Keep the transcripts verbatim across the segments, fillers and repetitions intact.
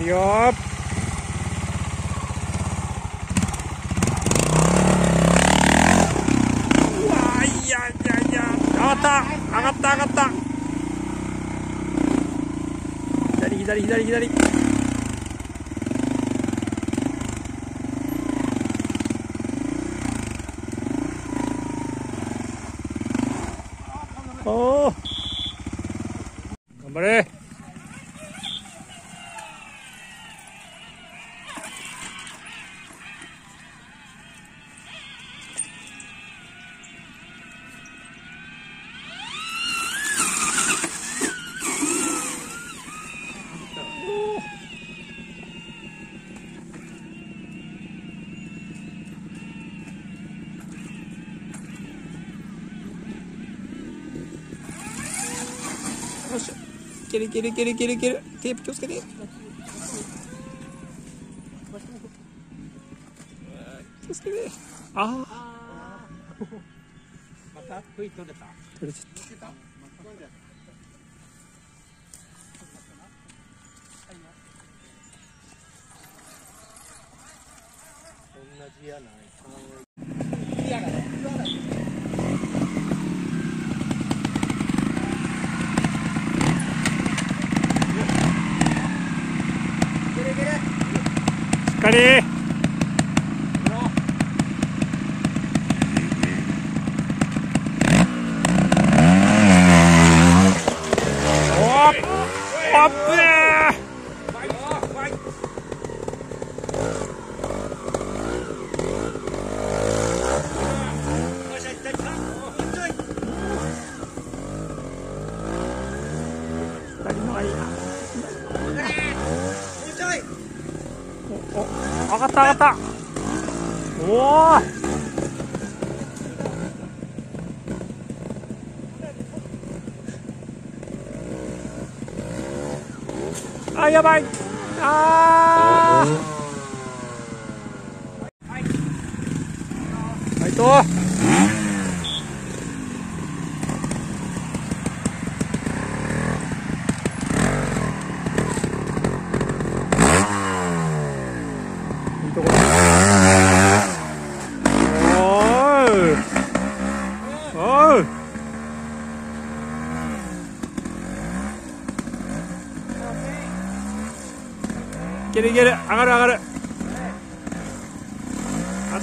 いよー。うわー、いやいやいや、上がった上がった上がった。左左左左。おー、頑張れ。よし、いけるいけるいけるいけるいける。テープ気をつけて。気をつけて。ああ。また取れた。取れちゃった。同じやない。いやだね。しっかり。おっ、アップねー。上がった上がった。おお。あ、やばい。あー。はい。はいと。いいところ。いけるいける、上がる上がる。あった。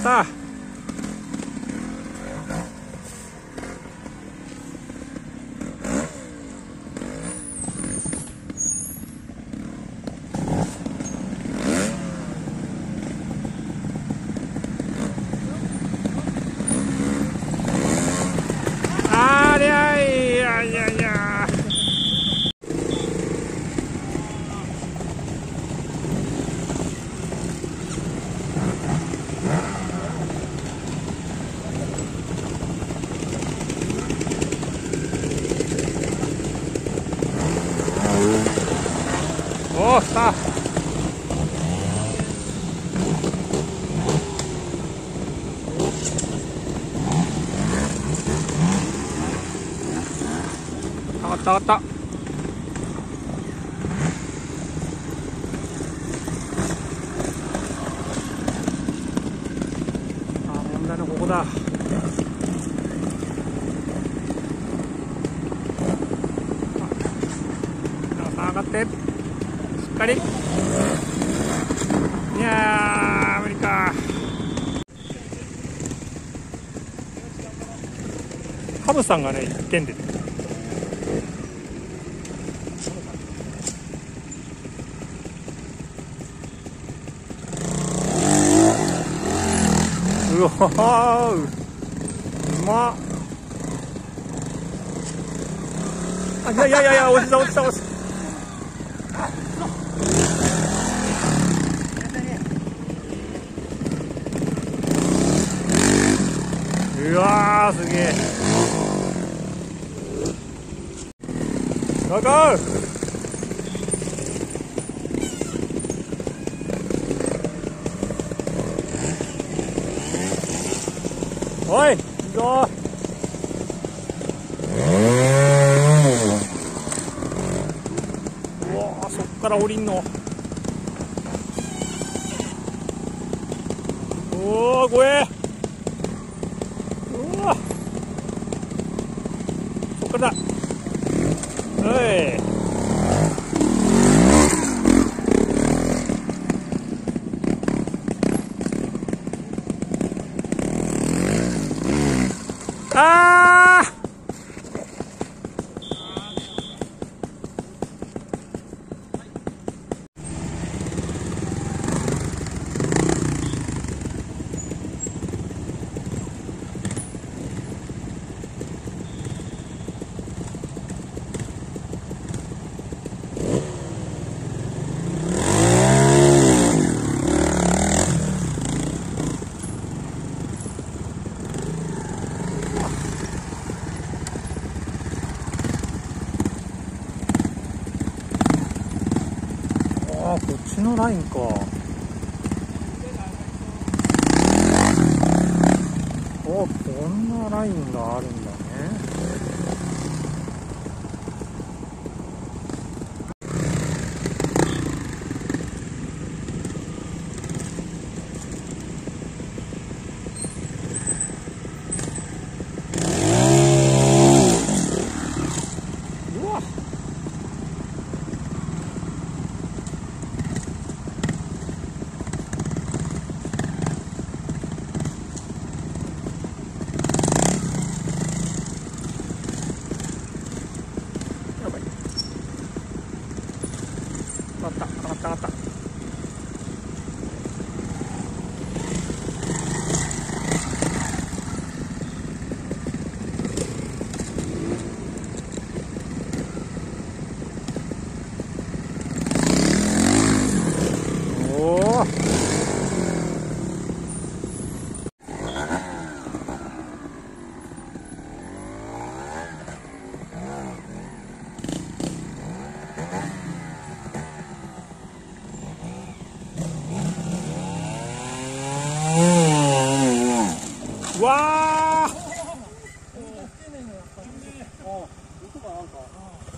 ありゃいやいやいや。おお、さあ。上がった上がった。あ、問題のここだ。上がって。しっかり。いやー、無理か。カブさんがね、いってんで。うわー、うまっ。あ、いやいやいやいや、落ちた落ちた落ちた。うわー、すげえ。ゴーゴー。おい、いいぞ。うわー、そっから降りんの。 わ怖え。うわそっからだ。おいあーあーこっちのラインか。おこんなラインがあるんだね。うわやばい。上がった上がった上がった。おおわー